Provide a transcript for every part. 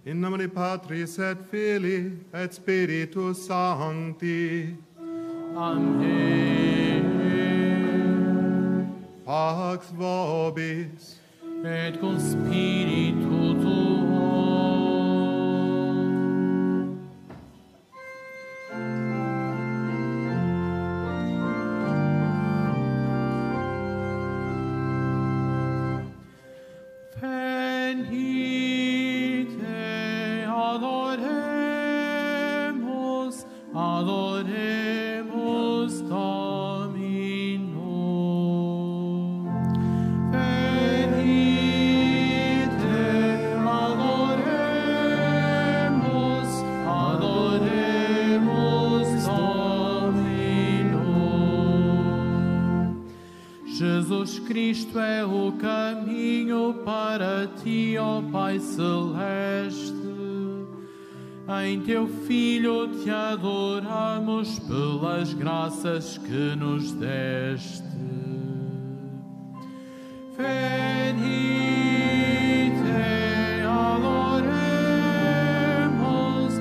In nomine Patris et Filii et Spiritus Sancti. Amen. Pax vobis. Et cum spiritu tuo. Adoremus Dominum. Venite, adoremus Dominum. Jesus Cristo é o caminho para ti, ó Pai Celeste. Em teu Filho te adoramos pelas graças que nos deste. Venite, adoremus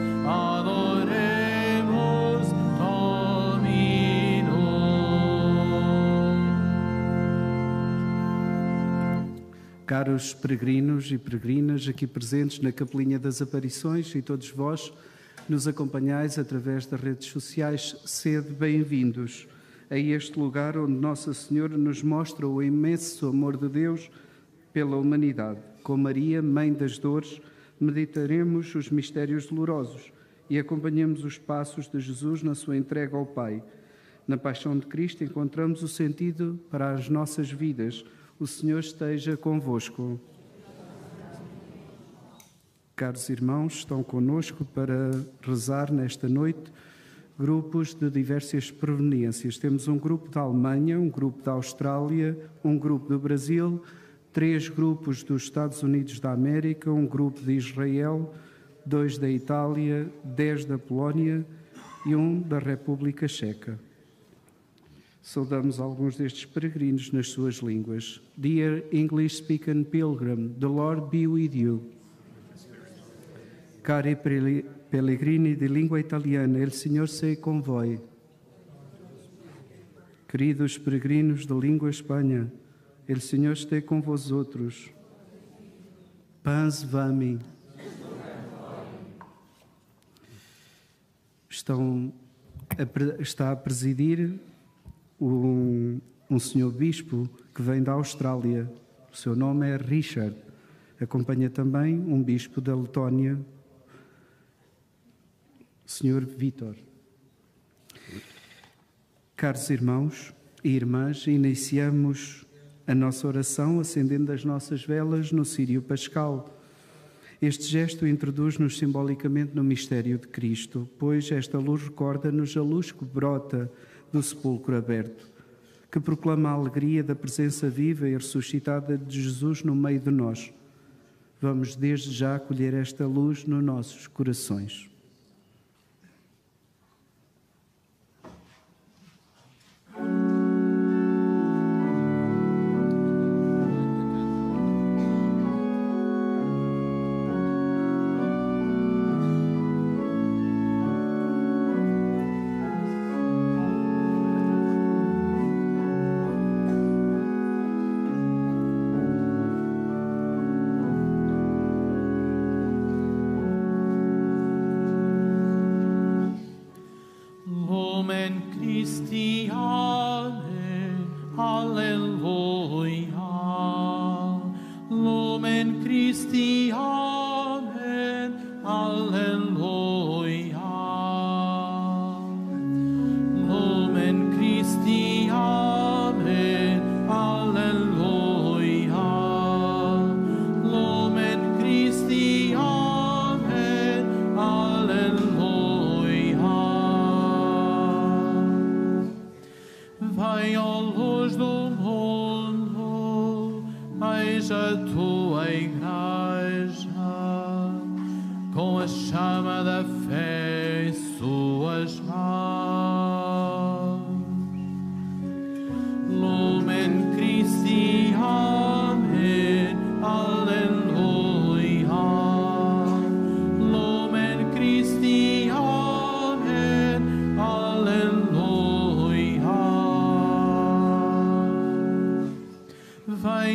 Dominum. Caros peregrinos e peregrinas aqui presentes na Capelinha das Aparições e todos vós nos acompanhais através das redes sociais, sede bem-vindos a este lugar onde Nossa Senhora nos mostra o imenso amor de Deus pela humanidade. Com Maria, Mãe das Dores, meditaremos os mistérios dolorosos e acompanhamos os passos de Jesus na sua entrega ao Pai. Na paixão de Cristo encontramos o sentido para as nossas vidas. O Senhor esteja convosco. Caros irmãos, estão conosco para rezar nesta noite grupos de diversas proveniências. Temos um grupo da Alemanha, um grupo da Austrália, um grupo do Brasil, 3 grupos dos Estados Unidos da América, um grupo de Israel, 2 da Itália, 10 da Polónia e 1 da República Checa. Saudamos alguns destes peregrinos nas suas línguas. Dear English-speaking pilgrim, the Lord be with you. Cari pellegrini di língua italiana, il Signor sei con voi. Queridos peregrinos da língua Espanha, el Senhor esteja com vós outros. Pans vami. Está a presidir um senhor bispo que vem da Austrália. O seu nome é Richard. Acompanha também um bispo da Letónia, Senhor Vítor. Caros irmãos e irmãs, iniciamos a nossa oração acendendo as nossas velas no círio pascal. Este gesto introduz-nos simbolicamente no mistério de Cristo, pois esta luz recorda-nos a luz que brota do sepulcro aberto, que proclama a alegria da presença viva e ressuscitada de Jesus no meio de nós. Vamos desde já acolher esta luz nos nossos corações.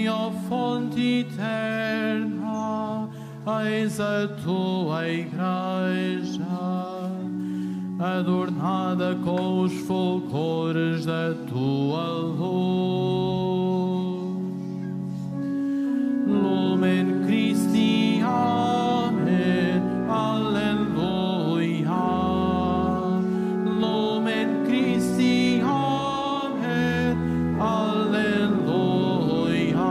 ó fonte eterna, eis a tua igreja, adornada com os fulgores da tua luz. Lumen Christi, amen, alleluia. Lumen Christi, amen, alleluia.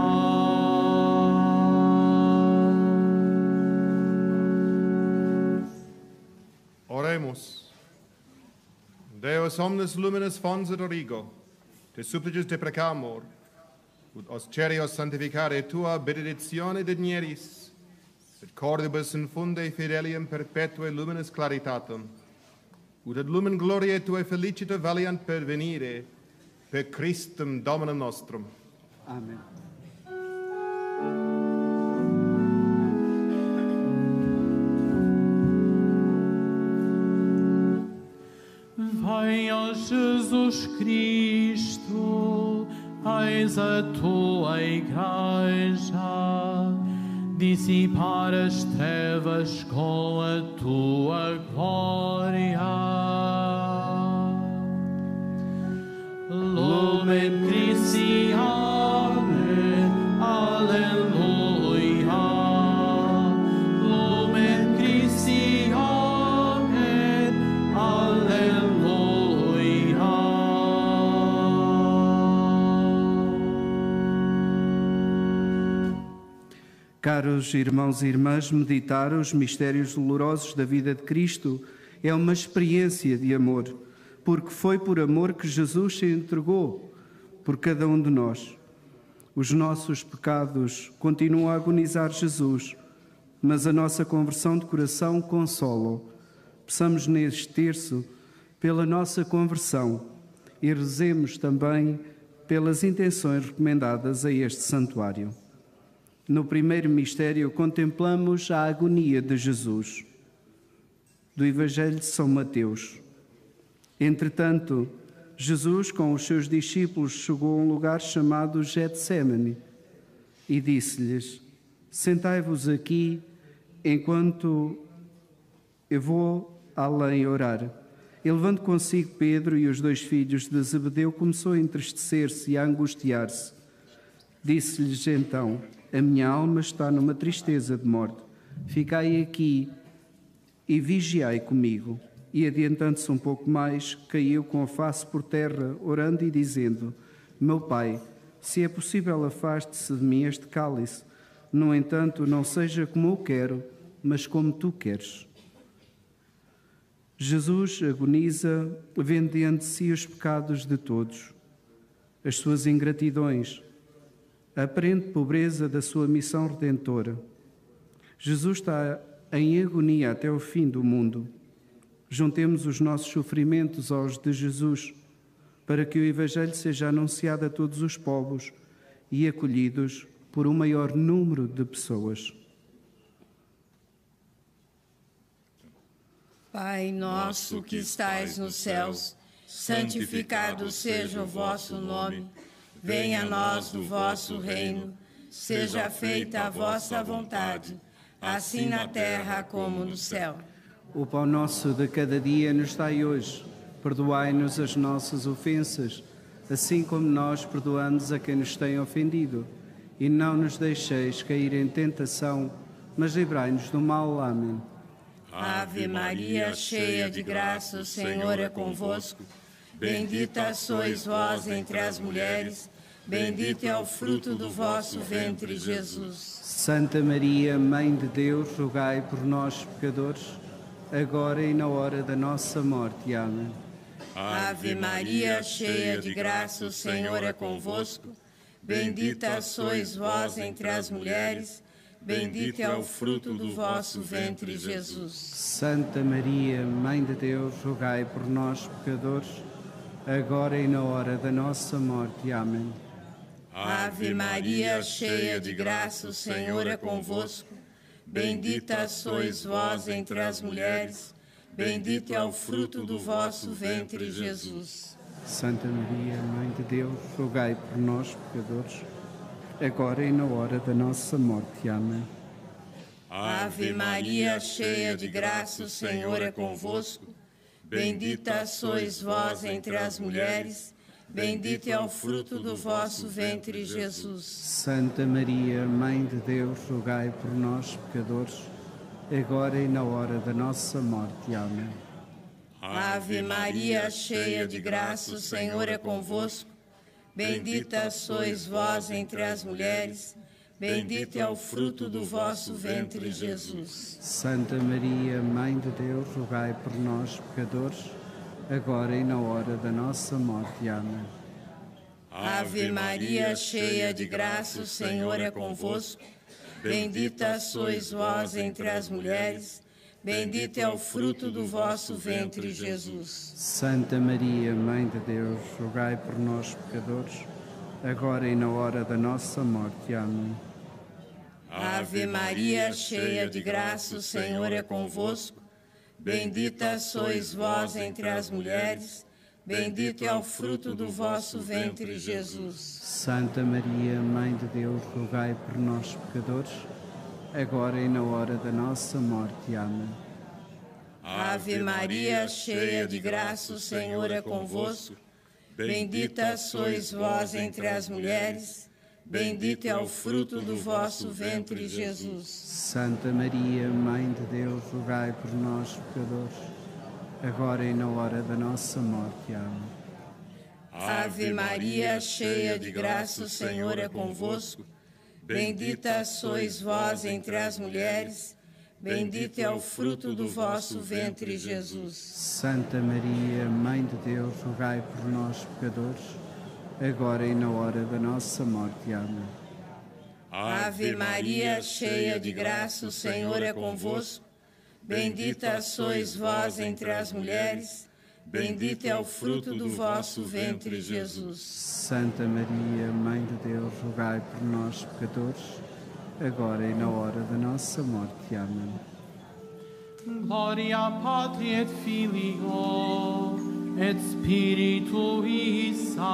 Oremus. Deus omnes luminis fons et origo, te supplices te precamur, ut oscerios sanctificare tua benedictione digneris, et cordibus infunde fidelium perpetue luminis claritatem, ut ad lumen gloriae tuae felicita valiant pervenire, per Christum Dominum nostrum. Amen. Vai, ó Jesus Cristo, eis a tua igreja, dissipar as trevas com a tua glória. Lumen Christi, amen, alleluia. Lumen Christi, amen, alleluia. Caros irmãos e irmãs, meditar os mistérios dolorosos da vida de Cristo é uma experiência de amor, porque foi por amor que Jesus se entregou por cada um de nós. Os nossos pecados continuam a agonizar Jesus, mas a nossa conversão de coração consola. Peçamos neste terço pela nossa conversão e rezemos também pelas intenções recomendadas a este santuário. No primeiro mistério, contemplamos a agonia de Jesus, do Evangelho de São Mateus. Entretanto, Jesus, com os seus discípulos, chegou a um lugar chamado Getsemane e disse-lhes: sentai-vos aqui enquanto eu vou além orar. E levando consigo Pedro e os dois filhos de Zebedeu, começou a entristecer-se e a angustiar-se. Disse-lhes então: a minha alma está numa tristeza de morte. Ficai aqui e vigiai comigo. E adiantando-se um pouco mais, caiu com a face por terra, orando e dizendo: meu Pai, se é possível, afaste-se de mim este cálice. No entanto, não seja como eu quero, mas como tu queres. Jesus agoniza, vendo diante de si os pecados de todos, as suas ingratidões, a aparente pobreza da sua missão redentora. Jesus está em agonia até o fim do mundo. Juntemos os nossos sofrimentos aos de Jesus, para que o Evangelho seja anunciado a todos os povos e acolhidos por um maior número de pessoas. Pai nosso que estais nos céus, santificado seja o vosso nome. Venha a nós o vosso reino. Seja feita a vossa vontade, assim na terra como no céu. O pão nosso de cada dia nos dai hoje. Perdoai-nos as nossas ofensas, assim como nós perdoamos a quem nos tem ofendido. E não nos deixeis cair em tentação, mas livrai-nos do mal. Amém. Ave Maria, cheia de graça, o Senhor é convosco. Bendita sois vós entre as mulheres, bendito é o fruto do vosso ventre, Jesus. Santa Maria, Mãe de Deus, rogai por nós, pecadores, agora e na hora da nossa morte. Amém. Ave Maria, cheia de graça, o Senhor é convosco. Bendita sois vós entre as mulheres, bendito é o fruto do vosso ventre, Jesus. Santa Maria, Mãe de Deus, rogai por nós, pecadores, agora e na hora da nossa morte. Amém. Ave Maria, cheia de graça, o Senhor é convosco. Bendita sois vós entre as mulheres, bendito é o fruto do vosso ventre, Jesus. Santa Maria, Mãe de Deus, rogai por nós, pecadores, agora e na hora da nossa morte. Amém. Ave Maria, cheia de graça, o Senhor é convosco. Bendita sois vós entre as mulheres, bendito é o fruto do vosso ventre, Jesus. Santa Maria, Mãe de Deus, rogai por nós, pecadores, agora e na hora da nossa morte. Amém. Ave Maria, cheia de graça, o Senhor é convosco. Bendita sois vós entre as mulheres, bendito é o fruto do vosso ventre, Jesus. Santa Maria, Mãe de Deus, rogai por nós, pecadores, agora e na hora da nossa morte. Amém. Ave Maria, cheia de graça, o Senhor é convosco. Bendita sois vós entre as mulheres, bendito é o fruto do vosso ventre, Jesus. Santa Maria, Mãe de Deus, rogai por nós, pecadores, agora e na hora da nossa morte. Amém. Ave Maria, cheia de graça, o Senhor é convosco. Bendita sois vós entre as mulheres, bendito é o fruto do vosso ventre, Jesus. Santa Maria, Mãe de Deus, rogai por nós, pecadores, agora e na hora da nossa morte. Amém. Ave Maria, cheia de graça, o Senhor é convosco. Bendita sois vós entre as mulheres, bendito é o fruto do vosso ventre, Jesus. Santa Maria, Mãe de Deus, rogai por nós, pecadores, agora e na hora da nossa morte. Amém. Ave Maria, cheia de graça, o Senhor é convosco. Bendita sois vós entre as mulheres, bendito é o fruto do vosso ventre, Jesus. Santa Maria, Mãe de Deus, rogai por nós, pecadores, agora e na hora da nossa morte. Amém. Ave Maria, cheia de graça, o Senhor é convosco. Bendita sois vós entre as mulheres, bendito é o fruto do vosso ventre, Jesus. Santa Maria, Mãe de Deus, rogai por nós, pecadores, agora e na hora da nossa morte. Amém. Gloria Patri et Filio et Spiritui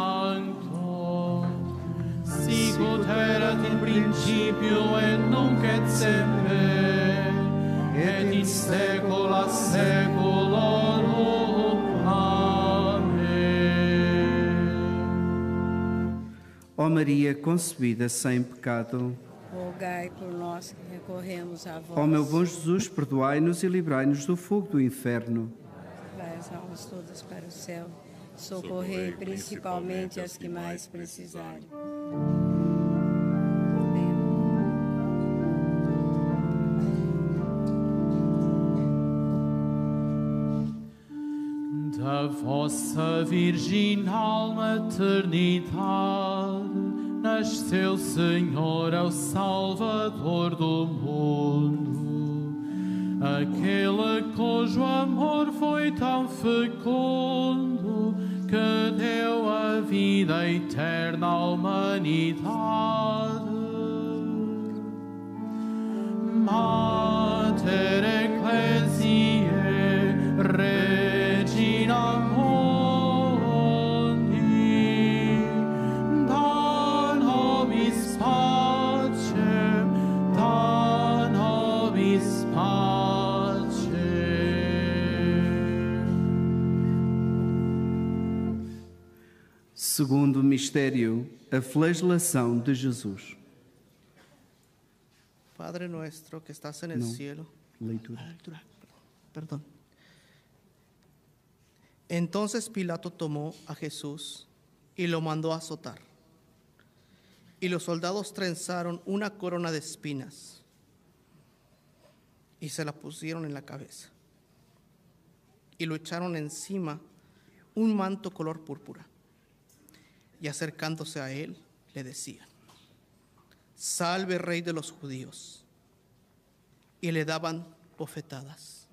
Sancto, sicut erat in principio et nunc et semper, et in saecula saeculorum. Amém. Ó Maria concebida sem pecado, Rogai por nós que recorremos a vós. ó meu bom Jesus, perdoai-nos e livrai-nos do fogo do inferno. Levai as almas todas para o céu, socorrei principalmente as que mais precisarem. Da vossa virginal maternidade nasceu, Senhor, é o Salvador do mundo, aquele cujo amor foi tão fecundo que deu a vida eterna à humanidade. Mater Ecclesiae Regina Mundi, da nobis pacem, da nobis pacem. Segundo mistério, a flagelação de Jesus. Padre nuestro que estás en el No. cielo. Leitura. Perdón. Entonces Pilato tomó a Jesús y lo mandó a azotar. Y los soldados trenzaron una corona de espinas y se la pusieron en la cabeza. Y lo echaron encima un manto color púrpura. Y acercándose a él, le decían: Salve, Rey de los judíos. Y le daban bofetadas.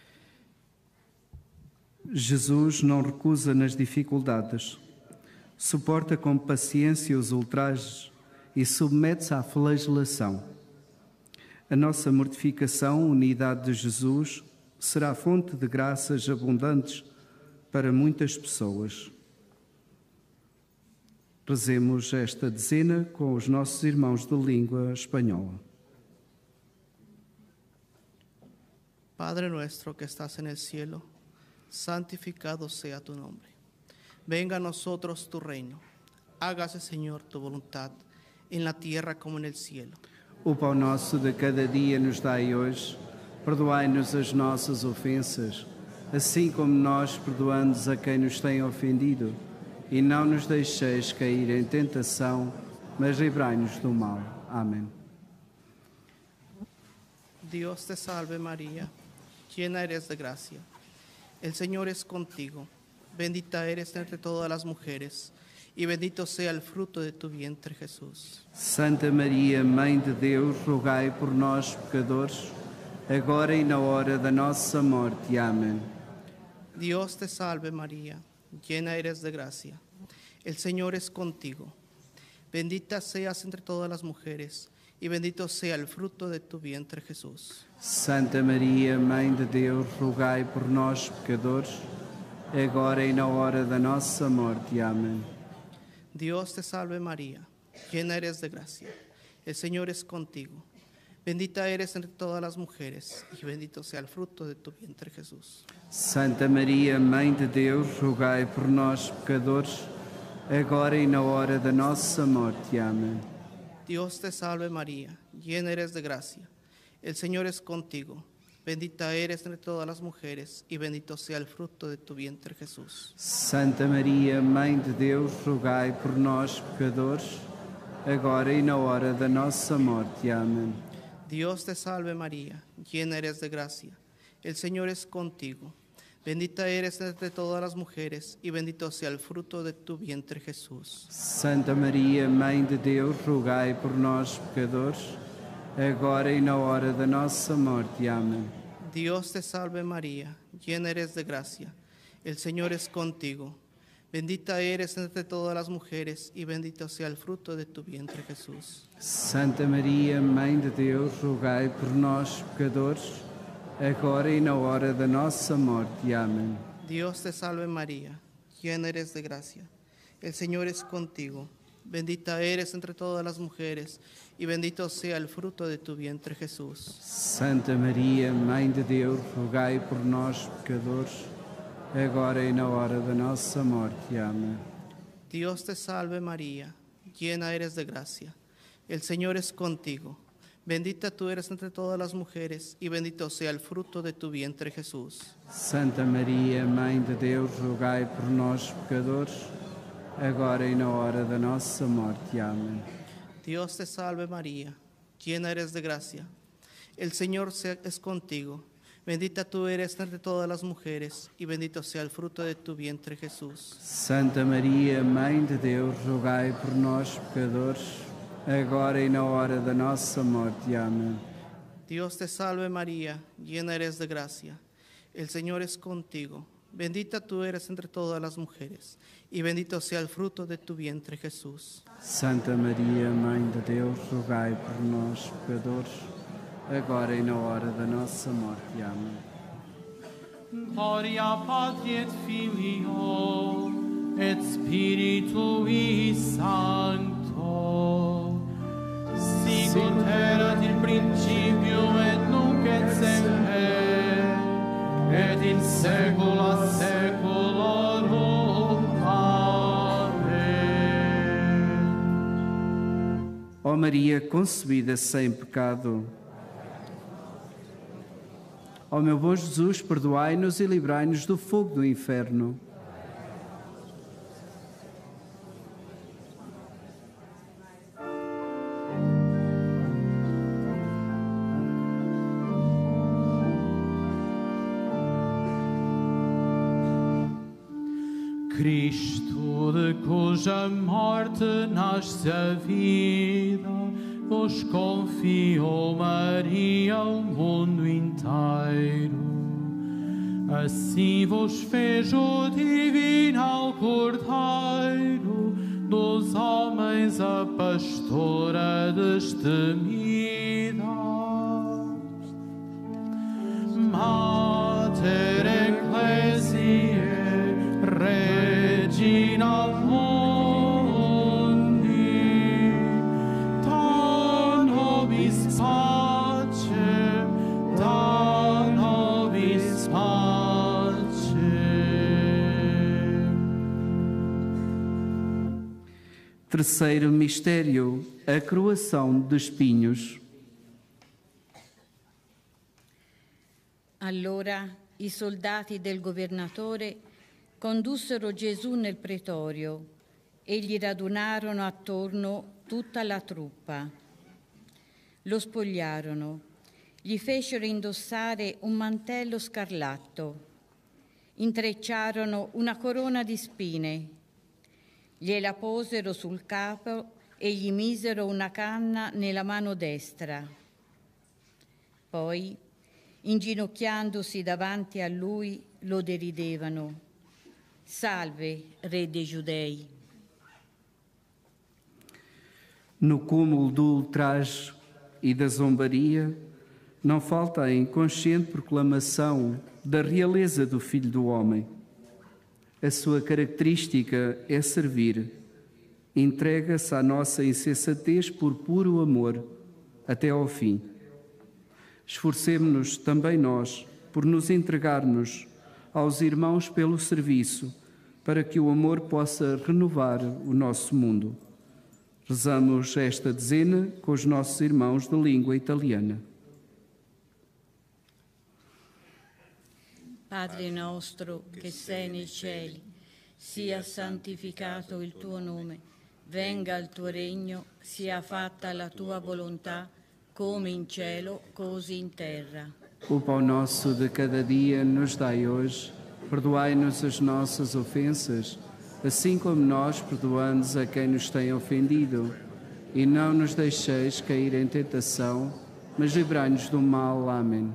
Jesus não recusa nas dificuldades, suporta com paciência os ultrajes e submete-se à flagelação. A nossa mortificação, unidade de Jesus, será fonte de graças abundantes para muitas pessoas. Rezemos esta dezena com os nossos irmãos de língua espanhola. Padre nuestro que estás en el cielo, santificado sea tu nombre. Venga a nosotros tu reino. Hágase, Señor, tu voluntad, en la tierra como en el cielo. O pão nosso de cada dia nos dai hoje. Perdoai-nos as nossas ofensas, assim como nós perdoamos a quem nos tem ofendido. E não nos deixeis cair em tentação, mas livrai-nos do mal. Amém. Dios te salve María, llena eres de gracia. El Señor es contigo. Bendita eres entre todas las mujeres, y bendito sea el fruto de tu vientre, Jesús. Santa Maria, Mãe de Deus, rogai por nós, pecadores, agora e na hora da nossa morte. Amém. Dios te salve María, llena eres de gracia. El Señor es contigo. Bendita seas entre todas las mujeres, y bendito sea el fruto de tu vientre, Jesús. Santa Maria, Mãe de Deus, rogai por nós, pecadores, agora e na hora da nossa morte. Amém. Dios te salve María, llena eres de gracia. El Señor es contigo. Bendita eres entre todas las mujeres, y bendito sea el fruto de tu vientre, Jesús. Santa Maria, Mãe de Deus, rogai por nós, pecadores, agora e na hora da nossa morte. Amém. Dios te salve María, llena eres de gracia. El Señor es contigo. Bendita eres entre todas las mujeres, y bendito sea el fruto de tu vientre, Jesús. Santa Maria, Mãe de Deus, rogai por nós, pecadores, agora e na hora da nossa morte. Amém. Dios te salve María, llena eres de gracia. El Señor es contigo. Bendita eres entre todas las mujeres, y bendito sea el fruto de tu vientre, Jesús. Santa Maria, Mãe de Deus, rogai por nós, pecadores, agora e na hora da nossa morte. Amém. Dios te salve María, llena eres de gracia. El Señor es contigo. Bendita eres entre todas las mujeres, y bendito sea el fruto de tu vientre, Jesús. Santa Maria, Mãe de Deus, rogai por nós, pecadores, agora e na hora da nossa morte. Amém. Dios te salve María, llena eres de gracia. El Señor es contigo. Bendita eres entre todas las mujeres, y bendito sea el fruto de tu vientre, Jesús. Santa Maria, Mãe de Deus, rogai por nós, pecadores, agora e na hora da nossa morte. Amém. Dios te salve María, llena eres de gracia. El Señor es contigo. Bendita tú eres entre todas las mujeres, y bendito sea el fruto de tu vientre, Jesús. Santa Maria, Mãe de Deus, rogai por nós, pecadores, agora e na hora da nossa morte. Amém. Dios te salve María, llena eres de gracia. El Señor es contigo. Bendita tú eres entre todas las mujeres, y bendito sea el fruto de tu vientre, Jesús. Santa Maria, Mãe de Deus, rogai por nós, pecadores, agora e na hora da nossa morte. Amém. Dios te salve María, llena eres de gracia. El Señor es contigo. Bendita tú eres entre todas las mujeres, y bendito sea el fruto de tu vientre, Jesús. Santa Maria, Mãe de Deus, rogai por nós, pecadores, agora e na hora da nossa morte. Amém. Gloria Patri et Filio et Spiritui Sancto, sicut erat in principio et nunc et semper, et in saecula saeculorum. Amém. Ó Maria, concebida sem pecado, ó meu bom Jesus, perdoai-nos e livrai-nos do fogo do inferno. Cristo, de cuja morte nasce a vida, vos confiou Maria o mundo inteiro. Assim vos fez o divino Cordeiro, dos homens a pastora destemida. Mater Ecclesiae, Regina Mundi, Terceiro mistério, a coroação de espinhos. Allora i soldati del governatore condussero Gesù nel pretorio e gli radunarono attorno tutta la truppa. Lo spogliarono, gli fecero indossare un mantello scarlatto, intrecciarono una corona di spine, gliela posero sul capo e gli misero una canna nella mano destra. Poi, inginocchiandosi davanti a lui, lo deridevano. Salve, Re dei Giudei. No cúmulo do ultraje e da zombaria, não falta a inconsciente proclamação da realeza do Filho do Homem. A sua característica é servir. Entrega-se à nossa insensatez por puro amor, até ao fim. Esforcemo-nos também nós por nos entregarmos aos irmãos pelo serviço, para que o amor possa renovar o nosso mundo. Rezamos esta dezena com os nossos irmãos de língua italiana. Padre nostro che sei nei cieli, sia santificato il tuo nome, venga il tuo regno, sia fatta la tua volontà, come in cielo, così in terra. O pão nosso de cada dia nos dai hoje, perdoai-nos as nossas ofensas, assim como nós perdoamos a quem nos tem ofendido, e não nos deixeis cair em tentação, mas livrai-nos do mal. Amém.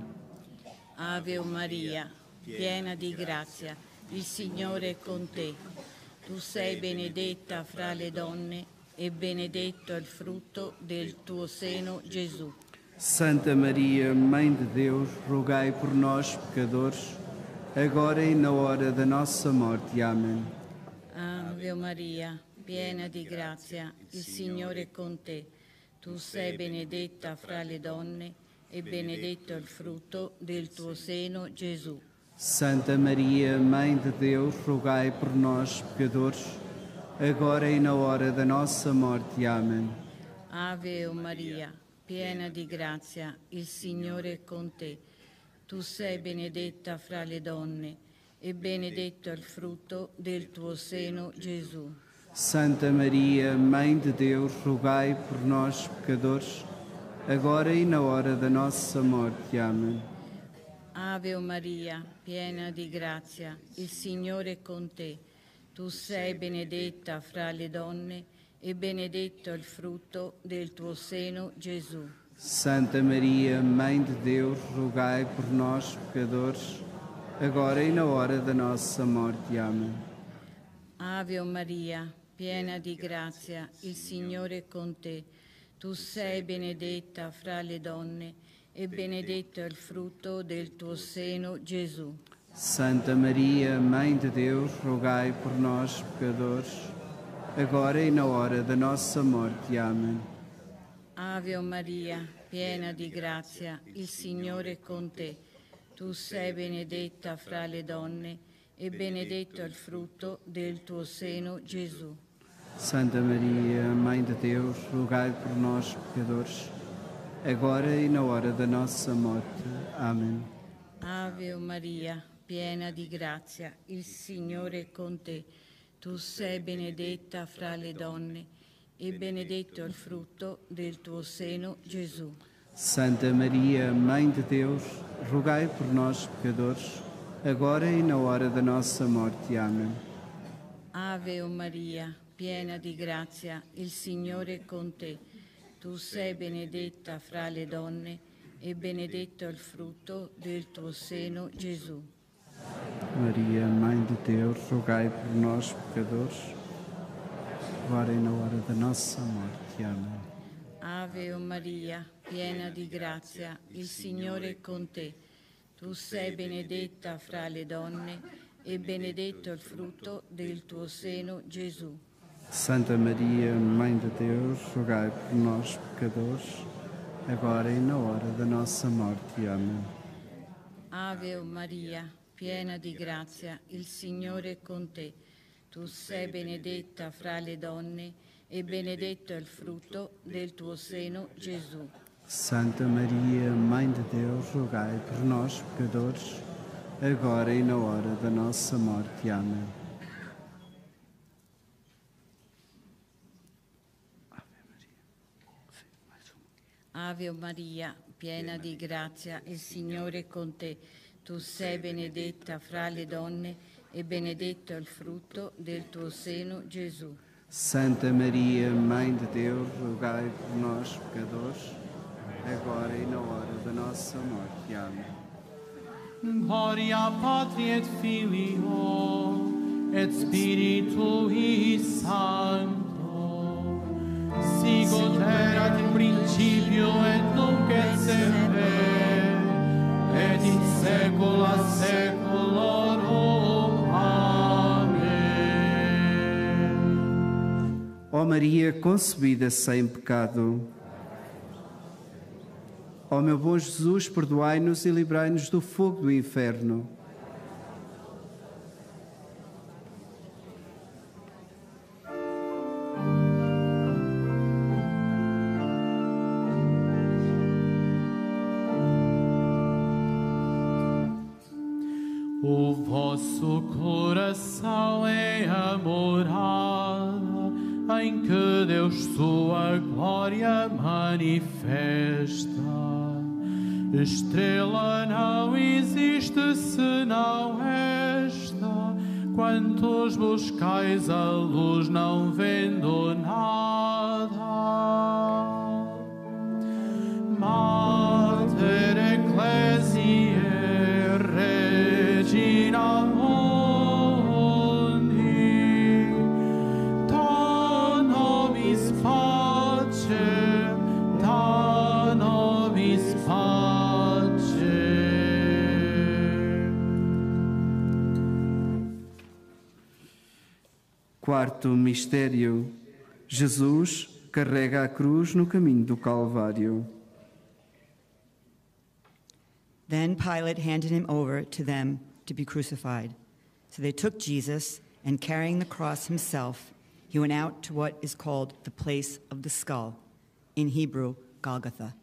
Ave Maria, piena di grazia, il Signore è con te. Tu sei benedetta fra le donne e benedetto è il frutto del tuo seno, Gesù. Santa Maria, Mãe de Deus, rogai por nós, pecadores, agora e na hora da nossa morte. Amém. Ave Maria, piena di grazia, il Signore è con te. Tu sei benedetta fra le donne e benedetto è il frutto del tuo seno, Gesù. Santa Maria, Mãe de Deus, rogai por nós, pecadores, agora e na hora da nossa morte. Amém. Ave Maria, piena di grazia, il Signore è con te. Tu sei benedetta fra le donne e benedetto è il frutto del tuo seno, Gesù. Santa Maria, Mãe de Deus, rogai por nós, pecadores, agora e na hora da nossa morte. Amém. Ave Maria, piena di grazia, il Signore è con te. Tu sei benedetta fra le donne e benedetto è il frutto del tuo seno, Gesù. Santa Maria, Mãe de Deus, rogai por nós, pecadores, agora e na hora da nossa morte. Amém. Ave Maria, piena di grazia, il Signore è con te. Tu sei benedetta fra le donne e benedetto è il frutto del tuo seno, Gesù. Santa Maria, Mãe de Deus, rogai por nós, pecadores, agora e na hora da nossa morte. Amém. Ave Maria, piena di grazia, il Signore è con te. Tu sei benedetta fra le donne e benedetto è il frutto del tuo seno, Gesù. Santa Maria, Mãe de Deus, rogai por nós, pecadores, agora e na hora da nossa morte. Amém. Ave Maria, piena di grazia, il Signore è con te. Tu sei benedetta fra le donne e benedetto è il frutto del tuo seno, Gesù. Santa Maria, Mãe de Deus, rogai por nós, pecadores, agora e na hora da nossa morte. Amém. Ave Maria, piena di grazia, il Signore è con te. Tu sei benedetta fra le donne e benedetto è il frutto del tuo seno, Gesù. Maria, Mãe de Deus, rogai por nós, pecadores, agora e na hora da nossa morte. Amém. Ave Maria, piena di grazia, il Signore è con te. Tu sei benedetta fra le donne e benedetto è il frutto del tuo seno, Gesù. Santa Maria, Mãe de Deus, rogai por nós, pecadores, agora e na hora da nossa morte. Amém. Ave Maria, piena di grazia, il Signore è con te. Tu sei benedetta fra le donne e benedetto è il frutto del tuo seno, Gesù. Santa Maria, Mãe de Deus, rogai por nós, pecadores, agora e na hora da nossa morte. Amém. Ave Maria, piena di grazia, il Signore è con te. Tu sei benedetta fra le donne e benedetto è il frutto del tuo seno, Gesù. Santa Maria, Mãe de Deus, rogai por nós, pecadores, agora e na hora da nossa morte. Amém. Gloria Patri et Filio et Spiritui Sancto, sicut erat in principio et nunc et semper, et in saecula saeculorum. Amém. Ó Maria concebida sem pecado, ó meu bom Jesus, perdoai-nos e livrai-nos do fogo do inferno. O vosso coração é a morada em que Deus sua glória manifesta. Estrela não existe senão esta, quantos buscais a luz não vendo nada. Mater Ecclesiae Regina Mundi, da nobis pace, da nobis pace. Quarto mistério: Jesus carrega a cruz no caminho do Calvário. Then Pilate handed him over to them to be crucified. So they took Jesus, and carrying the cross himself, he went out to what is called the place of the skull, in Hebrew, Golgotha.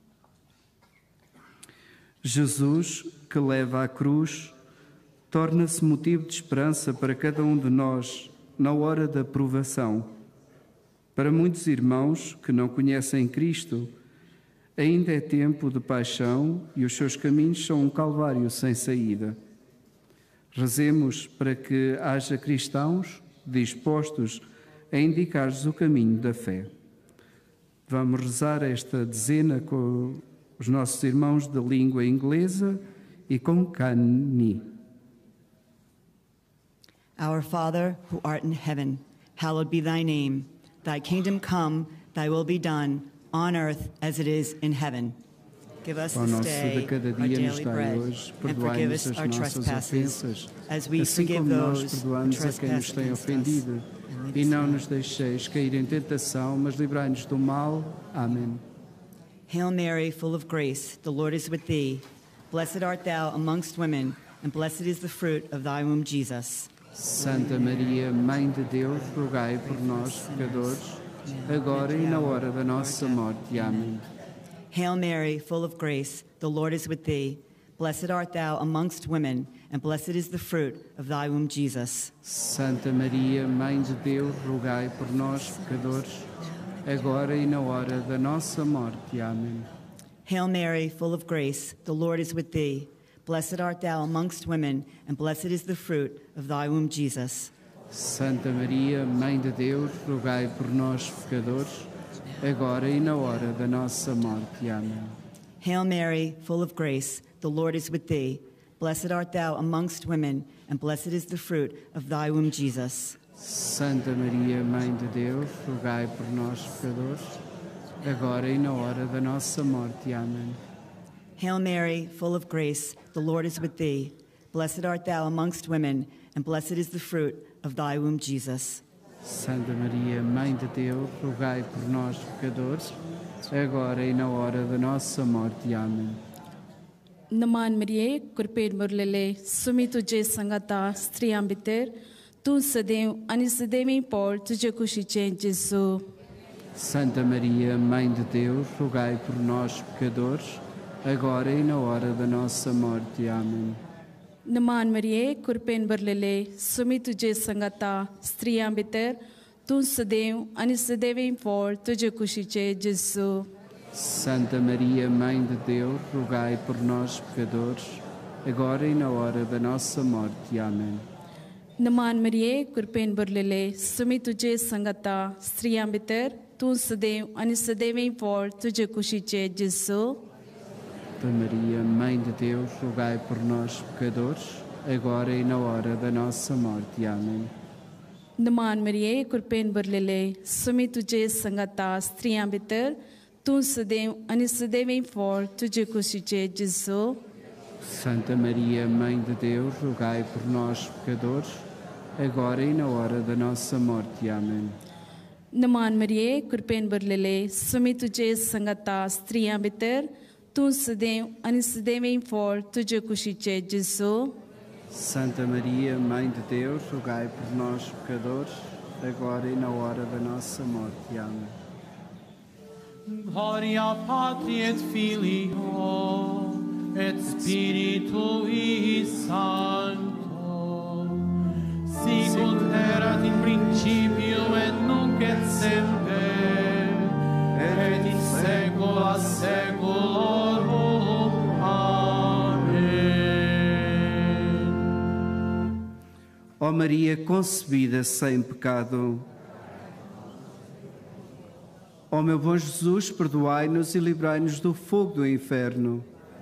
Jesus, que leva a cruz, torna-se motivo de esperança para cada um de nós na hora da provação. Para muitos irmãos que não conhecem Cristo, ainda é tempo de paixão e os seus caminhos são um calvário sem saída. Rezemos para que haja cristãos dispostos a indicar-lhes o caminho da fé. Vamos rezar esta dezena com os nossos irmãos de língua inglesa e com Cani. Our Father, who art in heaven, hallowed be thy name. Thy kingdom come, thy will be done, on earth as it is in heaven. Give us Pão this nosso day de cada our dia nos daily dai bread, hoje, and forgive perdoai-nos us as our nossas trespasses, ofensas, as we assim forgive como nós those who perdoamos a quem nos trespass tem against us. ofendido. And lead E us não not. nos deixeis cair em tentação, mas livrai-nos do mal. Amém. Hail Mary, full of grace, the Lord is with thee. Blessed art thou amongst women, and blessed is the fruit of thy womb, Jesus. Santa Maria, Mãe de Deus, rogai por nós, pecadores, agora e na hora da nossa morte. Amém. Hail Mary, full of grace, the Lord is with thee. Blessed art thou amongst women, and blessed is the fruit of thy womb, Jesus. Santa Maria, Mãe de Deus, rogai por nós, pecadores, agora e na hora da nossa morte. Amém. Hail Mary, full of grace, the Lord is with thee. Blessed art thou amongst women, and blessed is the fruit of thy womb, Jesus. Santa Maria, Mãe de Deus, rogai por nós, pecadores, agora e na hora da nossa morte. Amém. Hail Mary, full of grace, the Lord is with thee. Blessed art thou amongst women, and blessed is the fruit of thy womb, Jesus. Santa Maria, Mãe de Deus, rogai por nós, pecadores, agora e na hora da nossa morte. Amém. Hail Mary, full of grace, the Lord is with thee. Blessed art thou amongst women, and blessed is the fruit of thy womb, Jesus. Santa Maria, Mãe de Deus, rogai por nós, pecadores, agora e na hora da nossa morte. Amém. नमान मरिये कृपेर मुरलेले सुमी तुझे संगता स्त्रियां बितर तू सदैव आणि सदैवी पौल तुझे खुशीचे जिसू Santa Maria, Mãe de Deus, rogai por nós, pecadores, agora e na hora da nossa morte. Amém. नमान मरिये कुरपेन बरलेले सुमी तुझे संगता स्त्रियां बितर तू सदैव आणि सदैव for तुझे खुशीचे जिसु. Santa Maria, Mãe de Deus, rogai por nós, pecadores, agora e na hora da nossa morte. Amém. नमान मरिये कुरपेन बरलेले सुमी तुझे संगता स्त्रियां बितर तू सदैव आणि सदैव for तुझे खुशीचे जिसु. Santa Maria, Mãe de Deus, rogai por nós, pecadores, agora e na hora da nossa morte. Amém. नमान मरिये कुरपेन बरलेले सुमी तुझे संगता स्त्रियां बितर तू सदैव आणि सदैव for तुझे खुशीचे जिसु. Santa Maria, Mãe de Deus, rogai por nós, pecadores, agora e na hora da nossa morte. Amém. नमान मरिये कुरपेन बरलेले सुमी तुझे संगता स्त्रियां बितर तू सदैव आणि सदैव for तुझे खुशीचे जिसु. Santa Maria, Mãe de Deus, rogai por nós, pecadores, agora e na hora da nossa morte. Amém. Gloria Patri et Filio et Spiritui Sancto, sicut erat in principio et nunc et semper, et in saecula saeculorum. Amém. Ó Maria concebida sem pecado, ó meu bom Jesus, perdoai-nos e livrai-nos do fogo do inferno.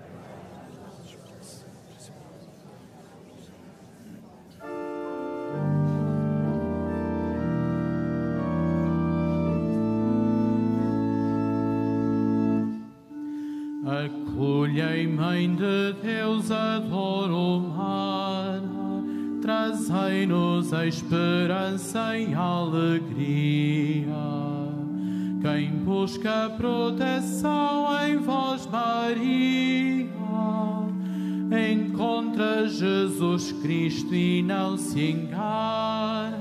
Acolhei, Mãe de Deus adorada, trazei-nos a esperança e a alegria. Quem busca proteção em vós, Maria, encontra Jesus Cristo e não se engana.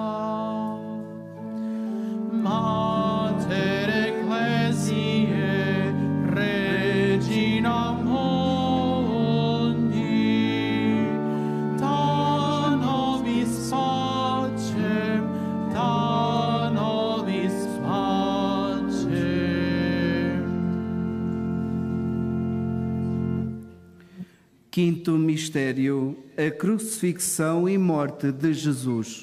Mater Ecclesiae, Regina Mundi, da nobis pacem, da nobis pacem. Quinto mistério, a crucifixão e morte de Jesus.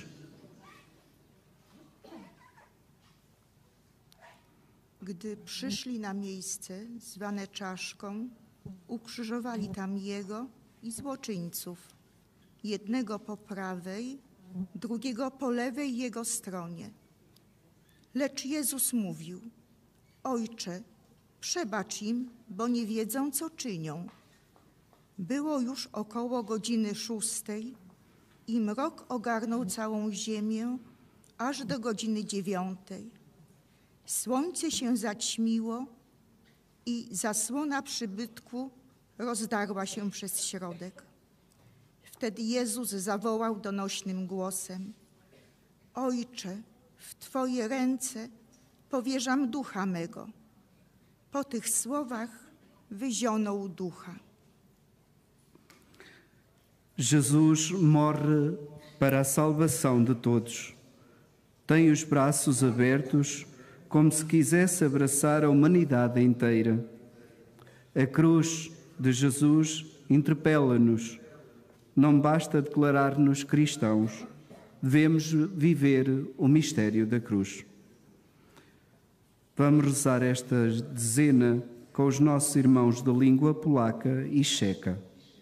Gdy przyszli na miejsce zwane czaszką, ukrzyżowali tam Jego i złoczyńców, jednego po prawej, drugiego po lewej Jego stronie. Lecz Jezus mówił: Ojcze, przebacz im, bo nie wiedzą, co czynią. Było już około godziny 6 i mrok ogarnął całą ziemię aż do godziny 9. Słońce się zaćmiło i zasłona przybytku rozdarła się przez środek. Wtedy Jezus zawołał donośnym głosem: Ojcze, w Twoje ręce powierzam ducha mego. Po tych słowach wyzionął ducha. Jesus morre para a salvação de todos. Tem os braços abertos como se quisesse abraçar a humanidade inteira. A cruz de Jesus interpela-nos. Não basta declarar-nos cristãos, devemos viver o mistério da cruz. Vamos rezar esta dezena com os nossos irmãos da língua polaca e checa.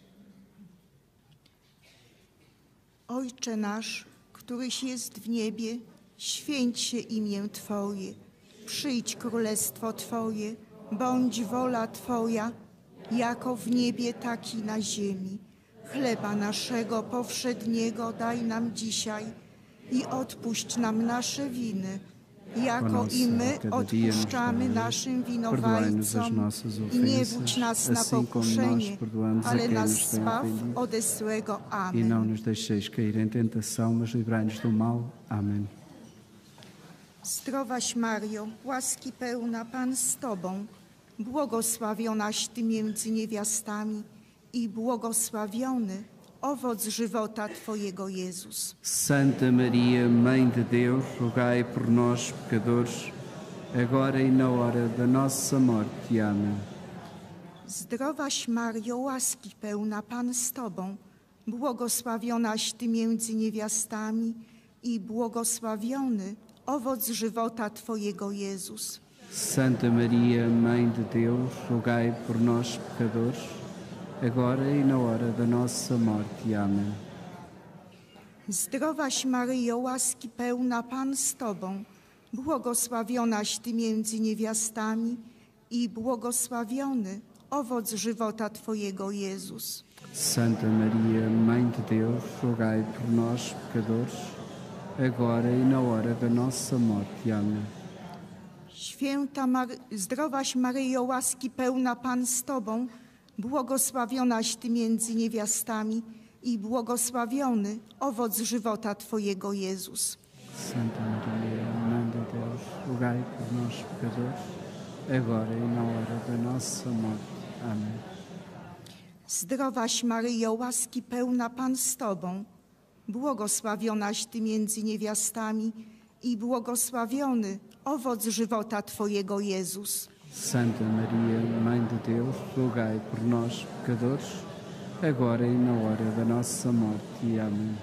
Ojcze nasz, któryś jest w niebie, święć się imię Twoje. Przyjdź królestwo Twoje, bądź wola Twoja, jako w niebie, tak i na ziemi. Chleba naszego powszedniego daj nam dzisiaj i odpuść nam nasze winy, jako i my odpuszczamy naszym winowajcom. I nie wódź nas na pokuszenie, ale nas zbaw ode złego. E não Amen. nos deixeis cair em tentação, mas livrai-nos do mal. Amém. Zdrowaś Mario, łaski pełna, Pan z Tobą, błogosławionaś Ty między niewiastami i błogosławiony owoc żywota Twojego, Jezus. Santa Maria, Mãe de Deus, rogai por nós, pecadores, agora e na hora da nossa morte. Amém. Zdrowaś Mario, łaski pełna, Pan z Tobą, błogosławionaś Ty między niewiastami i błogosławiony owoc żywota Twojego, Jezus. Santa Maria, Mãe de Deus, rogai por nós, pecadores, agora e na hora da nossa morte. Amém. Zdrowaś Maryjo, łaski pełna, Pan z Tobą, błogosławionaś Ty między niewiastami i błogosławiony owoc żywota Twojego, Jezus. Santa Maria, Mãe de Deus, rogai por nós, pecadores, agora e na hora da nossa morte. Amém. Zdrowaś Maryjo, łaski pełna, Pan z Tobą, błogosławionaś Ty między niewiastami i błogosławiony owoc żywota Twojego, Jezus. Santa Maria, Mãe de Deus, rogai por nós, pecadores, agora e na hora da nossa morte. Amém. Zdrowaś Maryjo, łaski pełna, Pan z Tobą, błogosławionaś Ty między niewiastami i błogosławiony owoc żywota Twojego, Jezus. Santa Maria, Mãe de Deus, rogai por nós, pecadores, agora e na hora da nossa morte. Amém.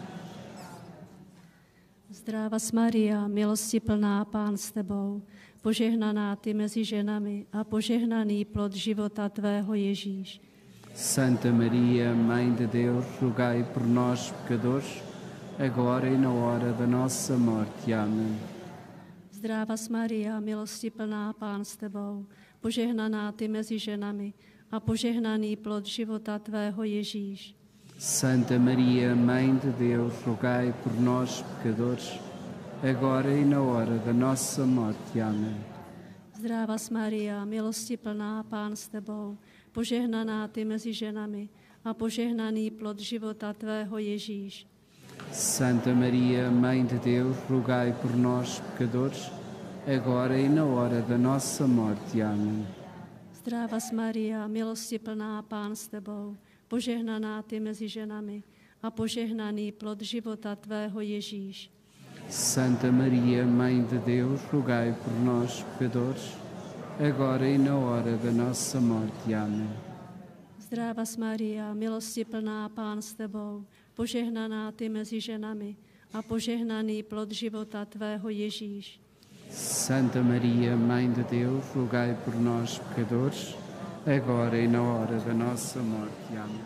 Zdravas Maria, milosti plná, Pán s Tebou, požehnaná Ty mezi ženami a požehnaný plod života Tvého, Ježíš. Santa Maria, Mãe de Deus, rogai por nós, pecadores, agora e na hora da nossa morte. Amém. Zdravas Maria, milosti plná, Pán s Tebou, požehnaná Ty mezi ženami a požehnaný plod života Tvého, Ježíš. Santa Maria, Mãe de Deus, rogai por nós, pecadores, agora e na hora da nossa morte. Amém. Zdravas Maria, milosti plná, Pán s Tebou, požehnaná Ty mezi ženami a požehnaný plod života Tvého, Ježíš. Santa Maria, Mãe de Deus, rogai por nós, pecadores, agora e na hora da nossa morte. Amém. Zdravas Maria, milosti plná, Pán s Tebou, požehnaná Ty mezi ženami a požehnaný plod života Tvého, Ježíš. Santa Maria, Mãe de Deus, rogai por nós, pecadores, agora e na hora da nossa morte. Amém. Zdravas Maria, milosti plná, Pán s Tebou, požehnaná Ty mezi ženami a požehnaný plod života Tvého, Ježíš. Santa Maria, Mãe de Deus, rogai por nós, pecadores, agora e na hora da nossa morte. Amém.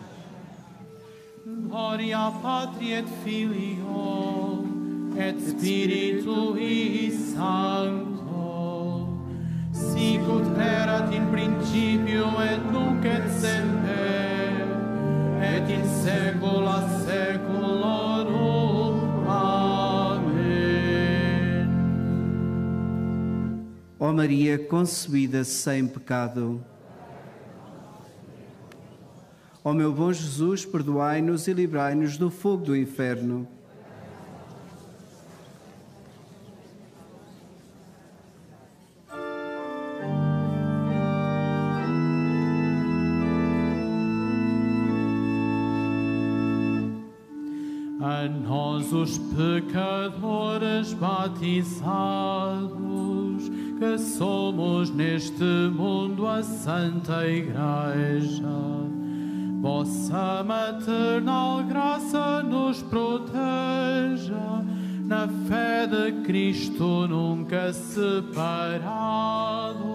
Gloria Patri et Filio et Spiritui Sancto, sicut erat in principio et nunc et semper, et in saecula saeculorum. Amém. Ó Maria concebida sem pecado, ó meu bom Jesus, perdoai-nos e livrai-nos do fogo do inferno. A nós os pecadores batizados, que somos neste mundo a Santa Igreja, vossa maternal graça nos proteja, na fé de Cristo nunca separados.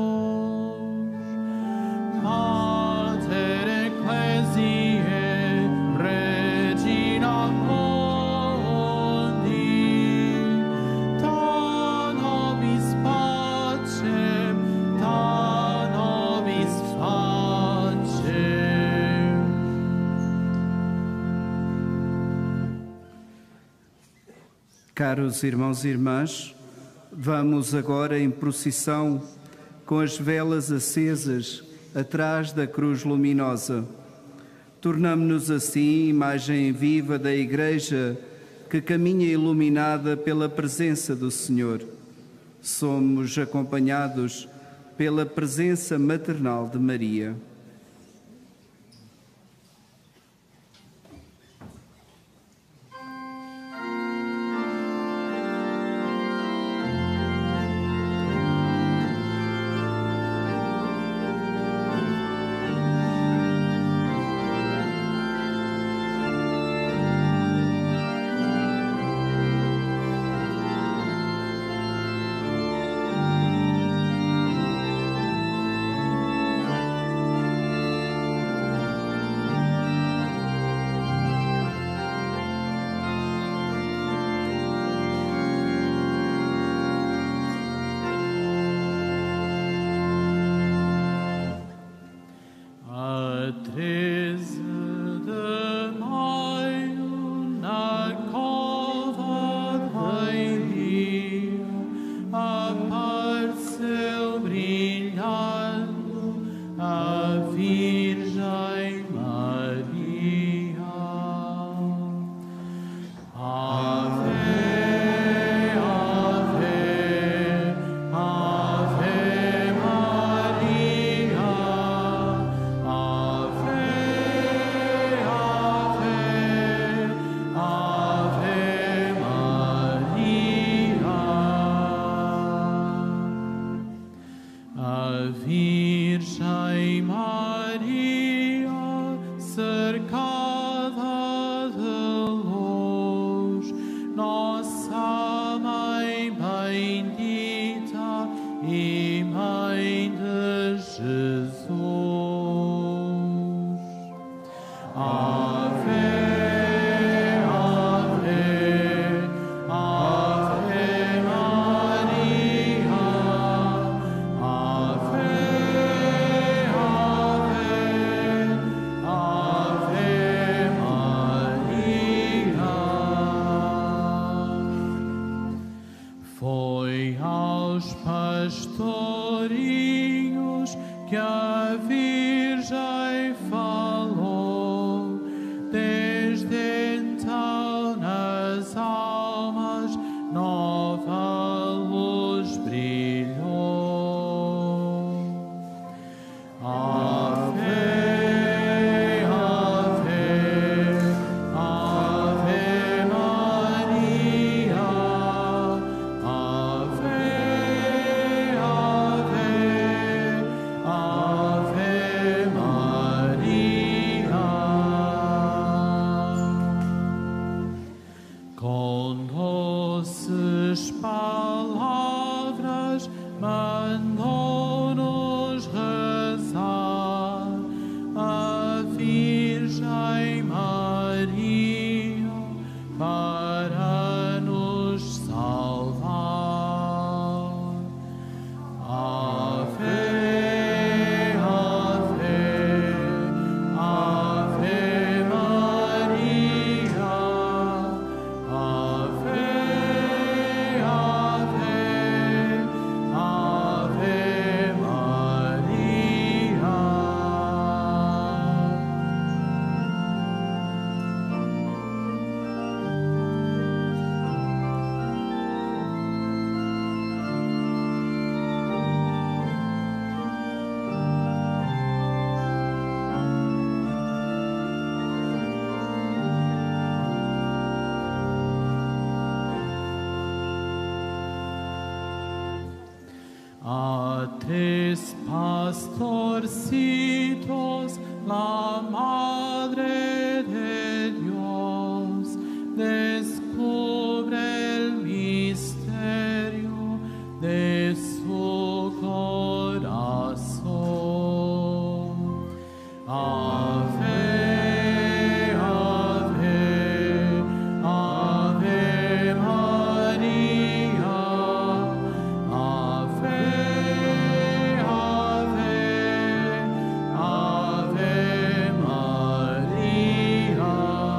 Mater Ecclesiae, Regina Mundi, ta nobis pacem, ta nobis pacem. Caros irmãos e irmãs, vamos agora em procissão com as velas acesas atrás da cruz luminosa. Tornamo-nos assim imagem viva da Igreja que caminha iluminada pela presença do Senhor. somos acompanhados pela presença maternal de Maria. Tres pastorcitos, la Madre de Dios, descubre el misterio de su corazón. Ave, ave, ave María. Ave, Ave María.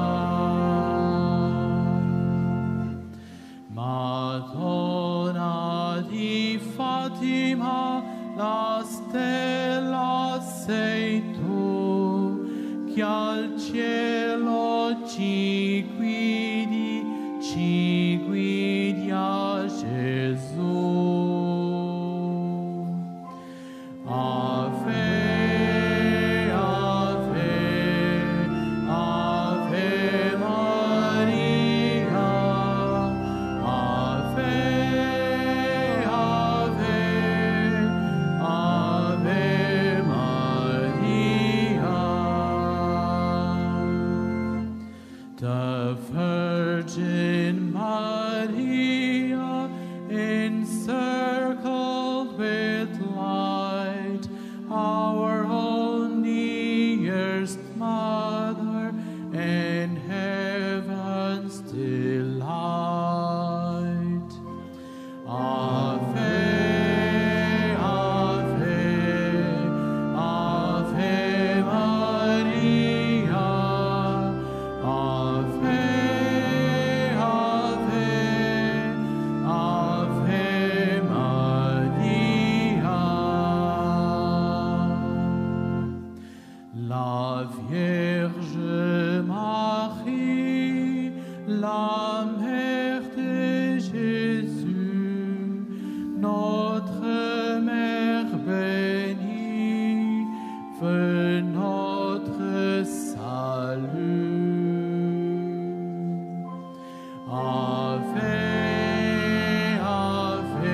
Madonna di Fatima, la stella sei tu, che al cielo ci guidi a Gesù. notre Mère bénie, feu notre salut. Ave, Ave,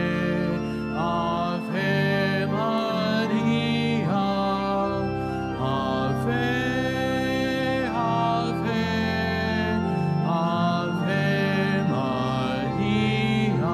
Ave Maria, Ave, Ave, Ave Maria.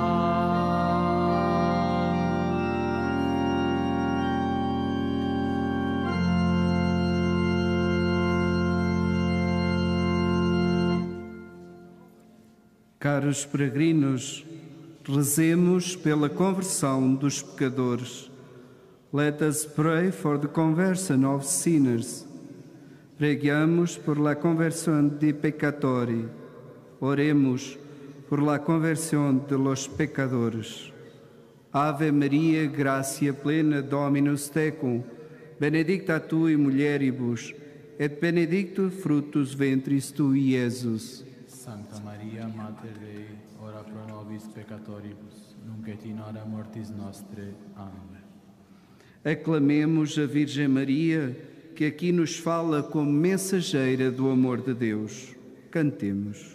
Caros peregrinos, rezemos pela conversão dos pecadores. Let us pray for the conversion of sinners. Preguemos por la conversión de peccatori. Oremos por la conversión de los pecadores. Ave Maria, gracia plena, Dominus tecum, benedicta tui mulieribus, et benedictus fructus ventris tui, Iesus. Sancta Maria, Mater Dei, ora pro nobis peccatoribus, nunc et in hora mortis nostre. Amém. Aclamemos a Virgem Maria, que aqui nos fala como mensageira do amor de Deus. Cantemos.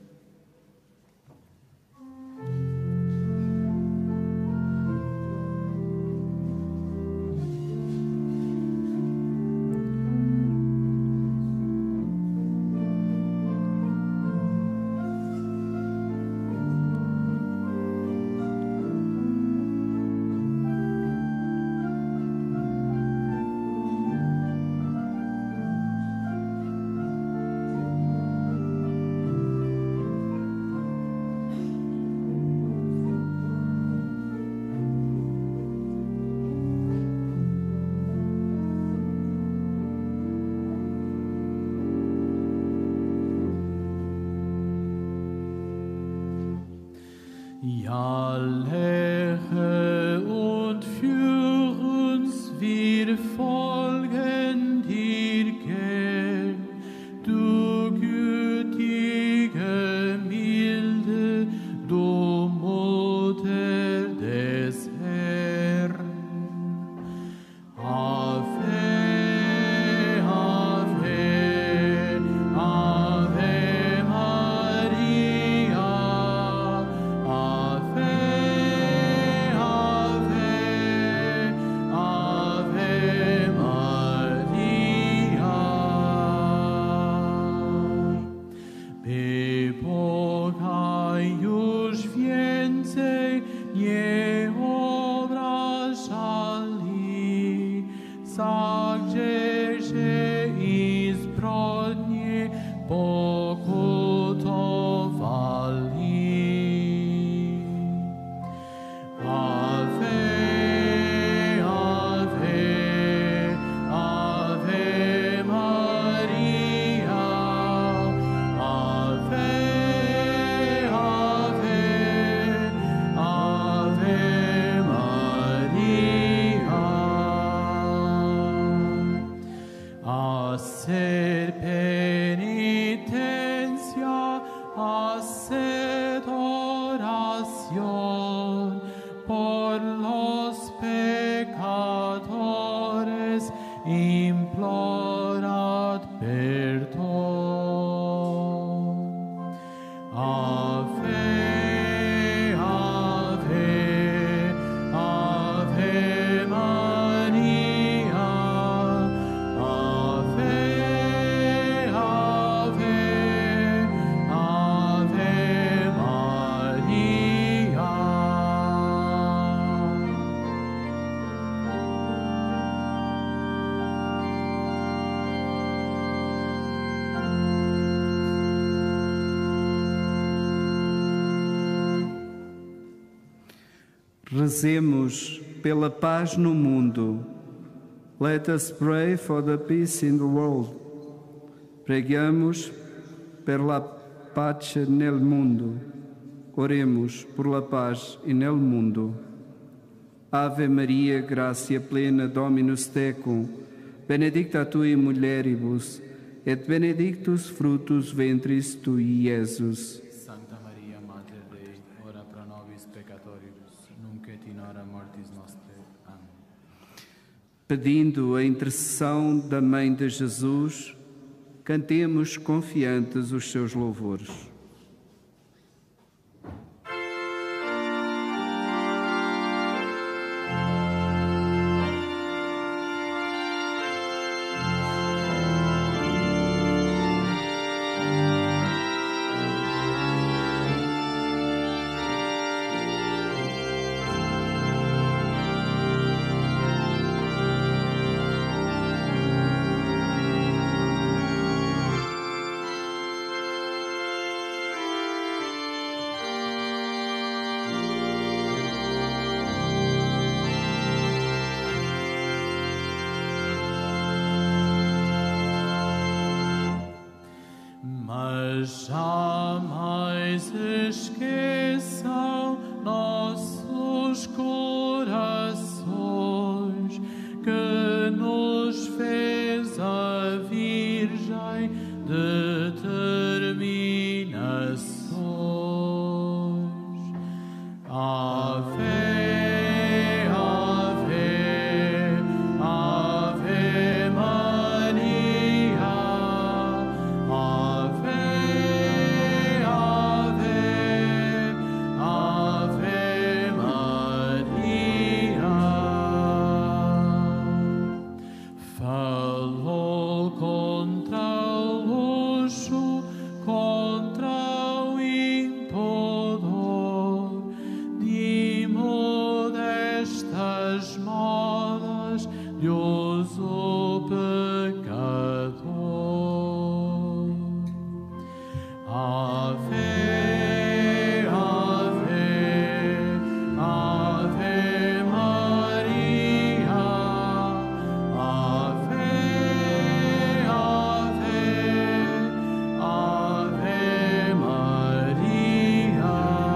Ja, lehre und führ uns, wir folgen dir gern, du gütige, milde, du Mutter des Herrn. Ave, Ave, Ave Maria, Ave, Ave, Ave Maria. Bebogaj już więcej nie obrażali, zagdzie się i zbrodnie pokutowali. Ave, Ave, Ave Maria, Ave, Ave, Ave Maria. Hacer penitencia, hacer oración por los pecadores, implorad perdón. Ave, Ave, Ave Maria, Ave, Ave, Ave Maria. Rezemos pela paz no mundo. Let us pray for the peace in the world. Preguemos per la pace nel mundo. Oremos por la paz e nel mundo. Ave Maria, gracia plena, Dominus tecum, benedicta tui mulieribus, et benedictus fructus ventris tui, Iesus. Sancta Maria, Mater Dei, ora pro nobis peccatoribus, nunc et mortis nostrae. Amém. Pedindo a intercessão da Mãe de Jesus, cantemos confiantes os seus louvores. Mas jamais esqueçam nossos corações que nos fez a Virgem determinações. Ave, Ave, Ave Maria. Ave, Ave, Ave Maria. Falou contra o luxo, contra o impudor, de modestas modas de uso pecador. Ave, Ave, Ave Maria. Ave, Ave, Ave Maria.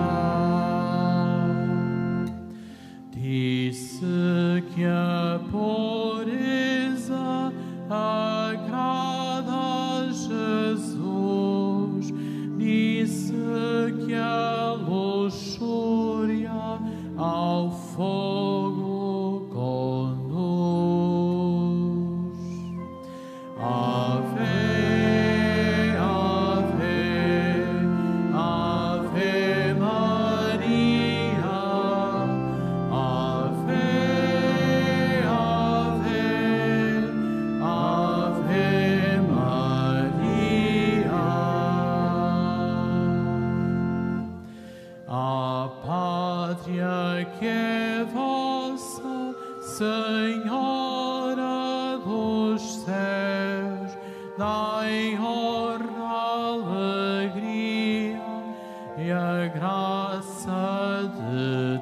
Disse que a pureza agrada a Jesus, disse que a luxúria ao fogo conduz. Ave, Ave, Ave Maria. Ave, Ave, Ave Maria. A pátria que é vossa, Senhora dos céus, dai honra, alegria e a graça de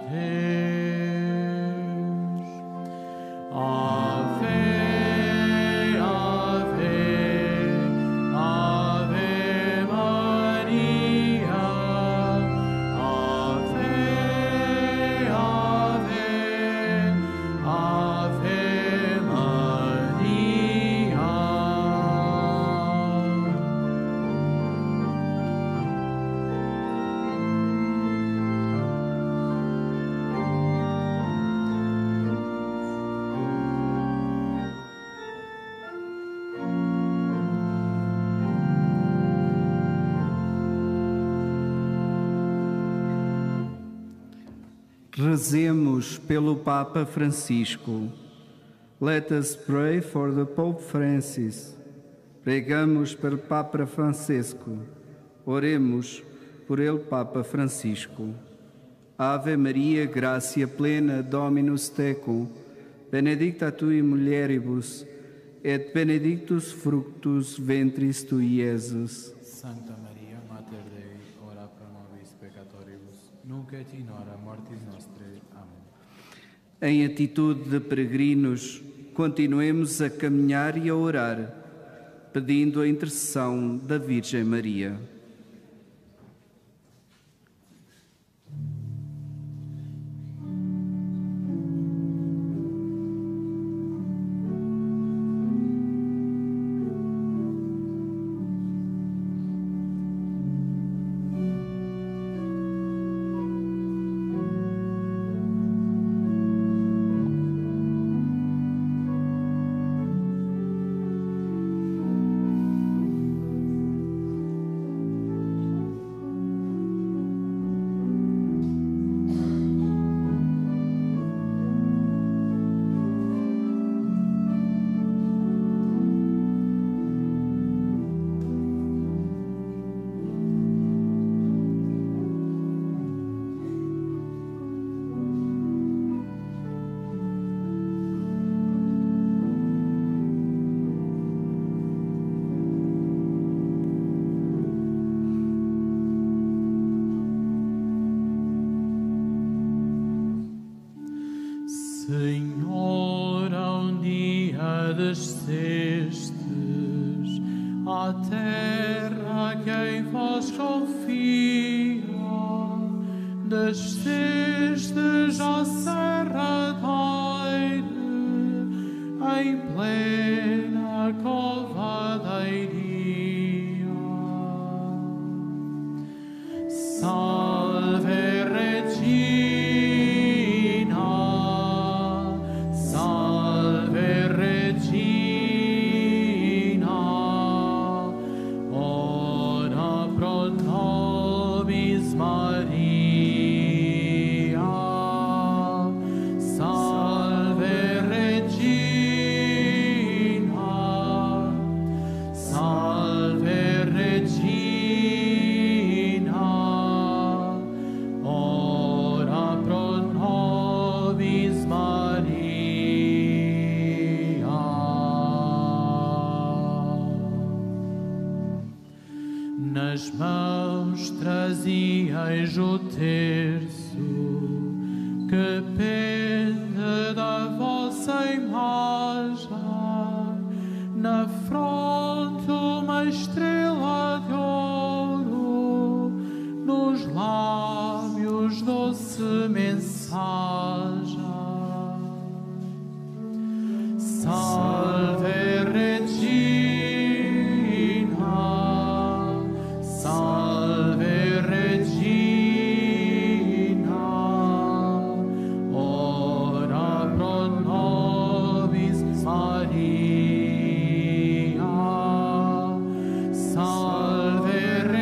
Deus. Ave, Ave, Ave Maria. Ave, Ave, Ave Maria. Rezemos pelo Papa Francisco. Let us pray for the Pope Francis. Pregamos pelo Papa Francisco. Oremos por ele, Papa Francisco. Ave Maria, gratia plena, Dominus tecum, benedicta tui mulieribus, et benedictus fructus ventris tui, Iesus. Sancta Maria, Mater Dei, ora pro nobis peccatoribus, nunc et in hora mortis nostrae. Amém. Em atitude de peregrinos, continuemos a caminhar e a orar, pedindo a intercessão da Virgem Maria. Senhora, um dia descestes à terra que em vós confia, descestes à serra d'Aire, em plena covadeiria. Salve Regina, salve Regina, ora pro nobis Maria. Salve Regina, salve Regina, ora pro nobis Maria. Nas mãos traziais o terço que pende da vossa imagem, na fronte uma estrela de ouro, nos lábios doce mensagem. Salve Regina, salve Regina, ora pro nobis Maria. Salve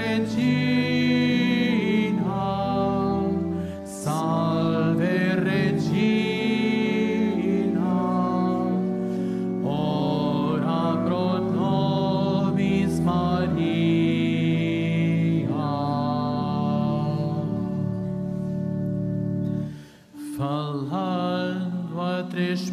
Regina, salve Regina, ora pro nobis Maria. Falando a três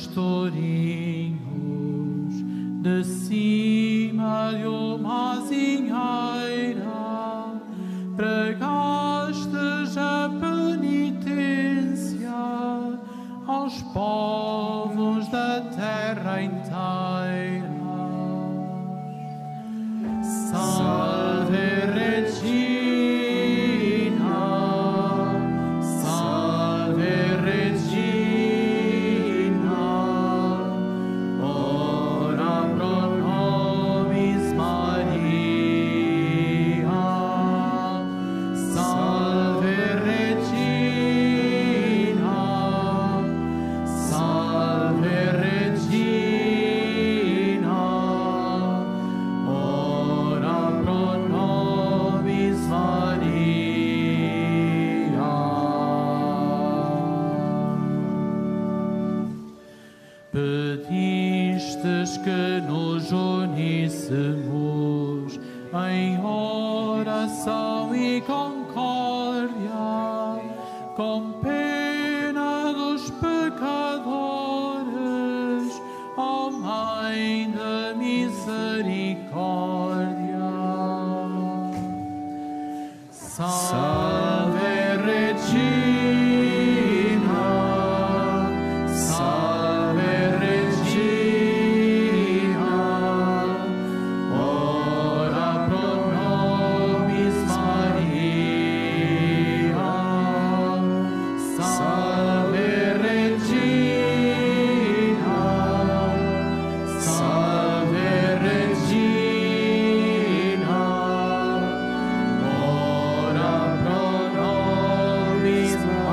pastorinhos de cima de uma azinheira, pregastes a penitência aos povos da terra inteira. Salve Regina, salve Regina, ora pro nobis Maria. Salve Regina, salve Regina, ora pro nobis Maria. Pedistes que nos uníssemos em oração e concórdia, com pena dos pecadores, ó Mãe da misericórdia. Salve Regina, salve Regina, ora pro nobis Maria. Salve Regina, salve Regina, ora pro nobis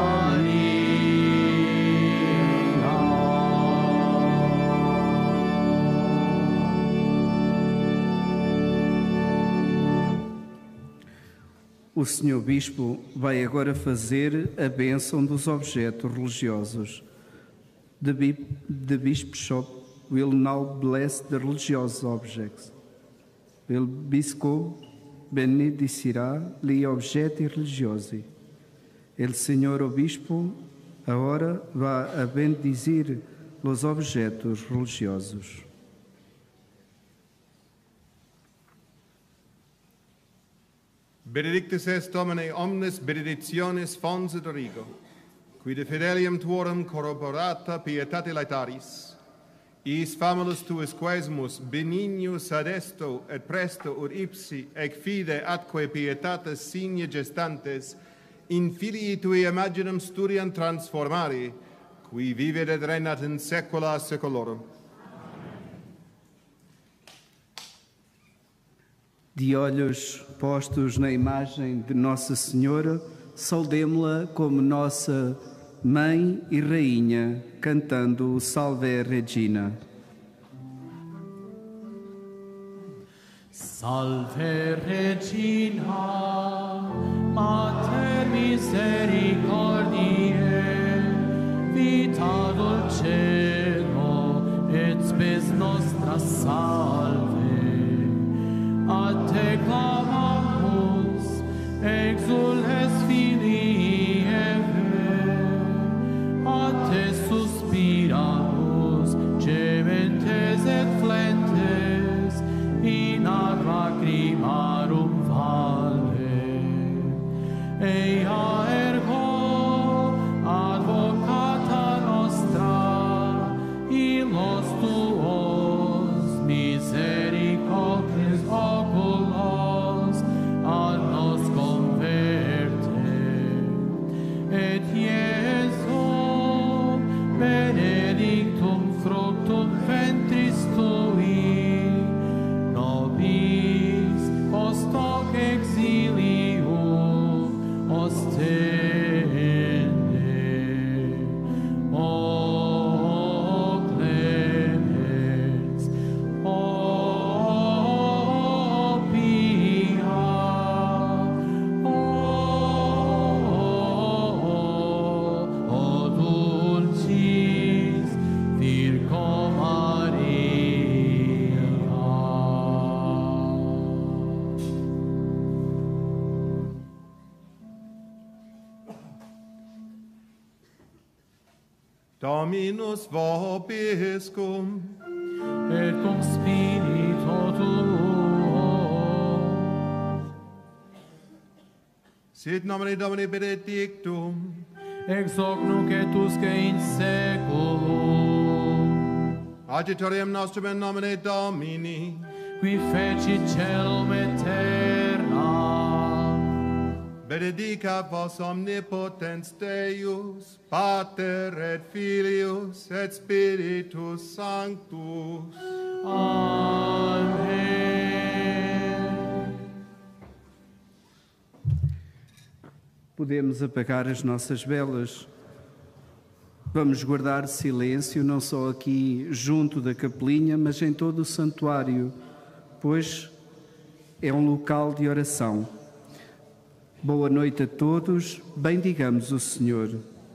O Senhor Bispo vai agora fazer a bênção dos objetos religiosos. The Bishop will now bless the religious objects. Il Bispo benedicirá gli oggetti religiosi. El Senhor Obispo agora vai a bendizir os objetos religiosos. Benedictus est Domine omnes benedictiones fons et origo. qui de fidelium tuorum corroborata pietate laetaris, is famulus tuus quesmus benignus adesto et presto ut ipsi ec fide atque pietatis signa gestantes in filii tui imaginum studiam transformari, qui vivet et regnat in saecula saeculorum. De olhos postos na imagem de Nossa Senhora, saudemo-la como nossa Mãe e Rainha, cantando o Salve Regina. Salve Regina, Mater misericordiae, vita dulcero et spes nostra salve. A te clamamus, exules filii Eve, a te suspiramus, gementes et flentes, in ad lacrimarum valle. Ea ergo, advocata nostra, illos tuos misericordes oculos a nos converte. Et Iesu, benedictum fructum ventris tui, nobis post hoc exilium ostende. O clemens, o pia, o dulcis Virgo Maria. Dominus vobiscum, Et cum spirito tuo, sit nomine Domini benedictum, ex hoc nunc et usque in saeculum, Adiutorium nostrum in nomine Domini, qui fecit caelum et terra, benedicat vos omnipotens Deus, Pater et Filius et Spiritus Sanctus. Amém. Podemos apagar as nossas velas. Vamos guardar silêncio, não só aqui junto da capelinha, mas em todo o santuário, pois é um local de oração. Boa noite a todos, bendigamos o Senhor.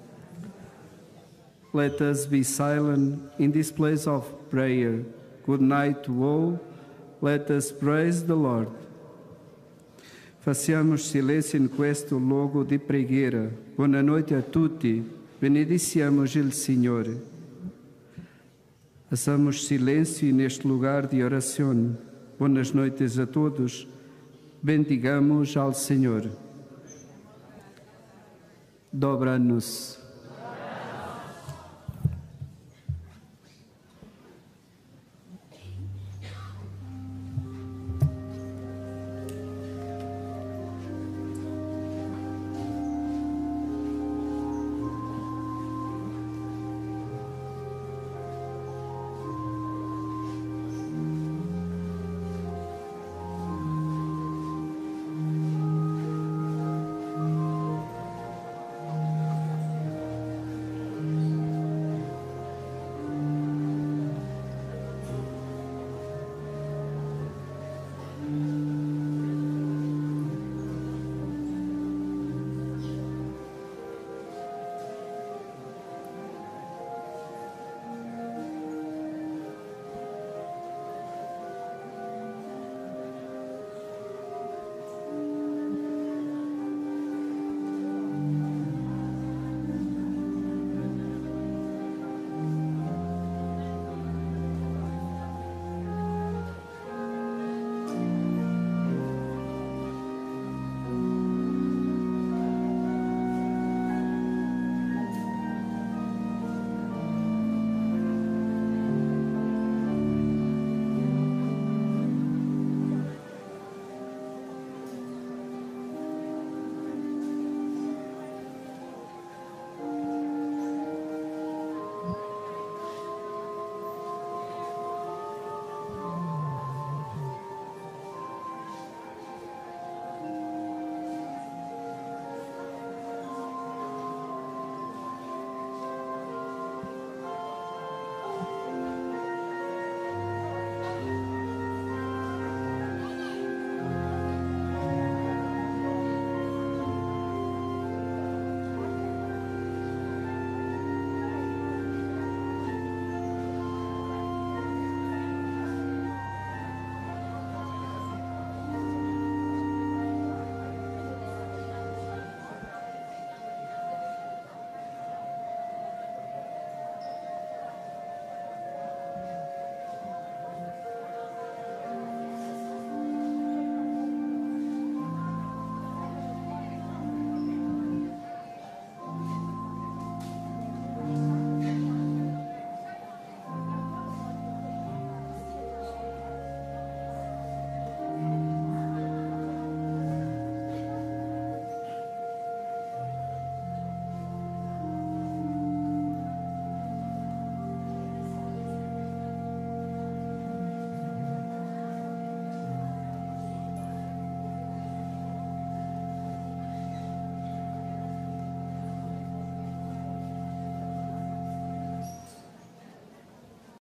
Let us be silent in this place of prayer. Good night to all. Let us praise the Lord. Facciamo silenzio in questo luogo di preghiera. Buonanotte a tutti. Benediciamos il Signore. Façamos silêncio neste lugar de oração. Boas noites a todos. Bendigamos ao Senhor. Dobra-nos.